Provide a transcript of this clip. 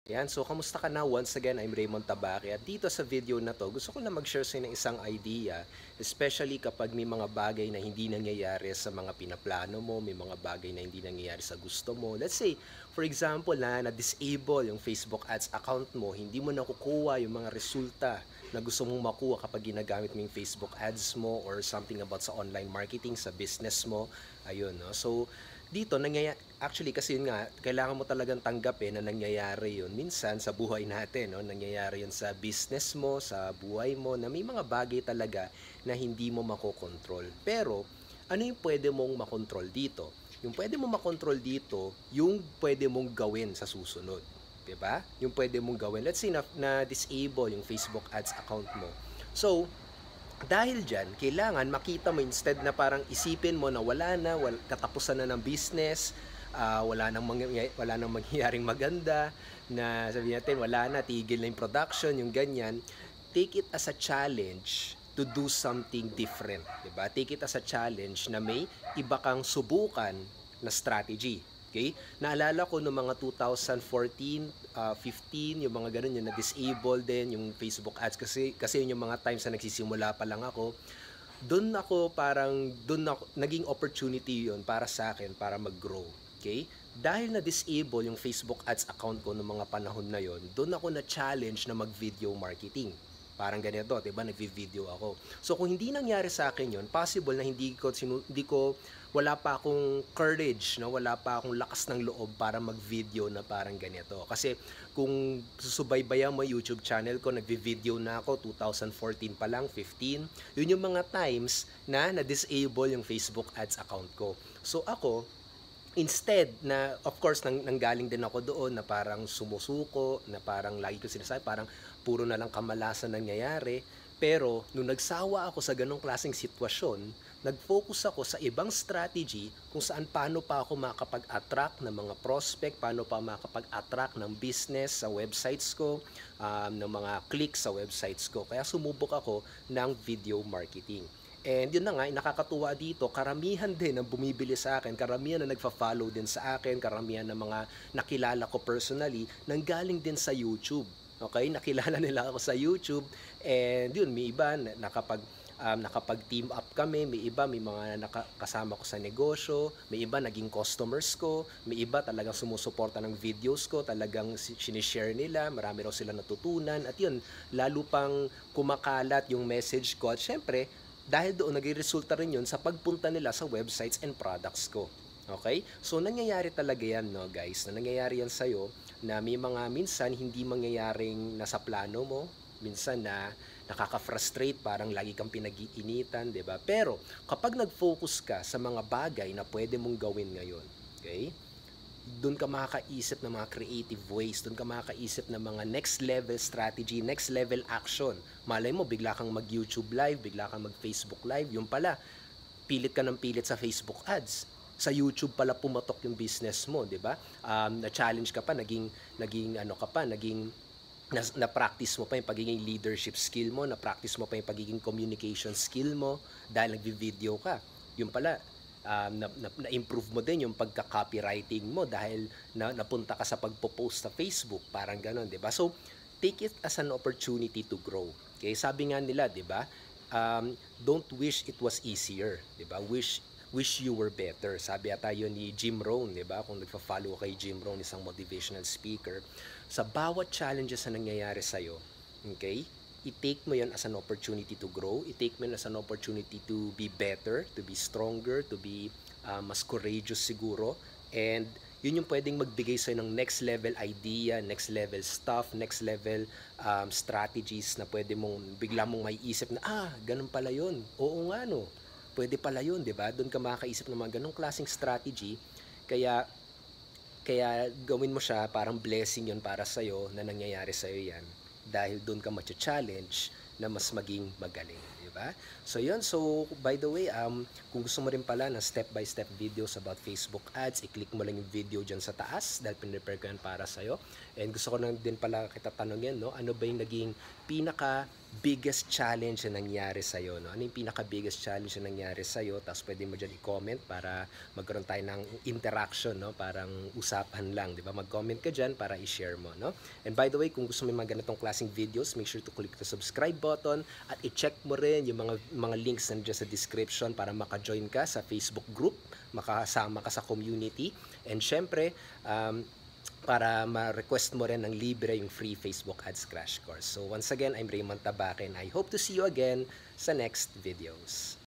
Yan, so kamusta ka na? Once again, I'm Raymond Tabaque at dito sa video na to, gusto ko na mag-share sa ng isang idea, especially kapag may mga bagay na hindi nangyayari sa mga pinaplano mo, may mga bagay na hindi nangyayari sa gusto mo. Let's say, for example, na-disable yung Facebook ads account mo, hindi mo nakukuha yung mga resulta na gusto mong makuha kapag ginagamit mo yung Facebook ads mo or something about sa online marketing, sa business mo. Ayun, no? So, dito actually kasi yun nga kailangan mo talagang tanggapin na nangyayari yun minsan sa buhay natin, no? Nangyayari yun sa business mo, sa buhay mo, na may mga bagay talaga na hindi mo makokontrol. Pero ano yung pwede mong makontrol dito? Yung pwede mong makontrol dito, yung pwede mong gawin sa susunod. 'Di ba? Yung pwede mong gawin. Let's say na disable yung Facebook ads account mo. So, dahil dyan, kailangan makita mo instead na parang isipin mo na katapusan na ng business, wala nang mangyayaring maganda, na sabihin natin wala na, tigil na yung production, yung ganyan. Take it as a challenge to do something different, 'di ba? Take it as a challenge na may iba kang subukan na strategy. Okay? Naalala ko noong mga 2014, 15, yung mga ganun, yung na-disable din yung Facebook ads kasi yun yung mga times na nagsisimula pa lang ako. Doon ako naging opportunity yun para sa akin para mag-grow. Okay? Dahil na-disable yung Facebook ads account ko noong mga panahon na yon, doon ako na-challenge na mag-video marketing. Parang ganito, 'di ba? Nagvi-video ako. So kung hindi nangyari sa akin 'yon, possible na wala pa akong courage, no? Wala pa akong lakas ng loob para mag-video na parang ganito. Kasi kung susubaybayan mo YouTube channel ko, nagvi-video na ako 2014 pa lang, 15. Yun yung mga times na na-disable yung Facebook ads account ko. So ako, instead na, of course, nanggaling din ako doon na parang sumusuko, na parang lagi ko sinasabi, parang puro na lang kamalasan nangyayari. Pero, nung nagsawa ako sa ganong klaseng sitwasyon, nag-focus ako sa ibang strategy kung saan paano pa ako makapag-attract ng mga prospect, paano pa makapag-attract ng business sa websites ko, ng mga clicks sa websites ko. Kaya sumubok ako ng video marketing. And yun na nga, nakakatuwa dito, karamihan din ang bumibili sa akin, karamihan na nagfa-follow din sa akin, karamihan ng mga nakilala ko personally, nanggaling din sa YouTube. Okay, nakilala nila ako sa YouTube, and yun, may iba nakapag-team up kami, may mga nakasama ko sa negosyo, may iba naging customers ko, may iba talagang sumusuporta ng videos ko, talagang sinishare nila, marami raw sila natutunan, at yun, lalo pang kumakalat yung message ko, at syempre, dahil doon nagre-resulta rin yun sa pagpunta nila sa websites and products ko. Okay? So, nangyayari talaga yan, no, guys, na nangyayari yan sa'yo, na may mga minsan hindi mangyayaring nasa plano mo, minsan na nakaka-frustrate, parang lagi kang pinag-iinitan, 'di ba? Pero kapag nag-focus ka sa mga bagay na pwede mong gawin ngayon, okay? Doon ka makakaisip ng mga creative ways, doon ka makakaisip ng mga next level strategy, next level action. Malay mo, bigla kang mag-YouTube live, bigla kang mag-Facebook live, yung pala, pilit ka ng pilit sa Facebook ads. Sa YouTube pala pumatok yung business mo, 'di ba? Na-challenge ka pa, naging ano ka pa, na-practice mo pa yung pagiging leadership skill mo, na-practice mo pa yung pagiging communication skill mo dahil nagvi-video ka. Yung pala, na-improve mo din yung pagka-copywriting mo dahil napunta ka sa pagpo-post sa Facebook, parang gano'n, 'di ba? So, take it as an opportunity to grow. Okay, sabi nga nila, 'di ba? Don't wish it was easier, 'di ba? Wish you were better. Sabi ata yun ni Jim Rohn, 'di ba? Kung nagfa-follow kay Jim Rohn, isang motivational speaker, sa bawat challenges na nangyayari sa iyo, okay? I-take mo 'yon as an opportunity to grow. I-take mo 'yon as an opportunity to be better, to be stronger, to be mas courageous siguro. And yun yung pwedeng magbigay sa'yo ng next level idea, next level stuff, next level strategies na pwede mong bigla mong maiisip na, ganun pala yun. Oo nga, no, pwede pala yun, di ba? Doon ka makakaisip ng mga ganong klaseng strategy. Kaya kaya gawin mo siya, parang blessing yon para sa'yo na nangyayari sa'yo yan. Dahil doon ka matcha-challenge na mas maging magaling, di ba? So yun, so by the way, kung gusto mo rin pala ng step-by-step videos about Facebook ads, i-click mo lang yung video dyan sa taas dahil pinrepare ko yan para sa'yo. And gusto ko na din pala kita tanongin, no? Ano ba yung naging pinaka biggest challenge na nangyari sa'yo, no? Ano yung pinaka biggest challenge na nangyari sa'yo? Tapos pwede mo dyan i-comment para magkaroon tayo ng interaction, no? Parang usapan lang, di ba? Mag-comment ka dyan para i-share mo, no? And by the way, kung gusto mo yung mga ganitong klaseng videos, make sure to click the subscribe button at i-check mo rin yung mga links nandiyan sa description para maka-join ka sa Facebook group, makasama ka sa community, and syempre, para ma-request mo rin ng libre yung free Facebook Ads Crash Course. So once again, I'm Raymond Tabaque and I hope to see you again sa next videos.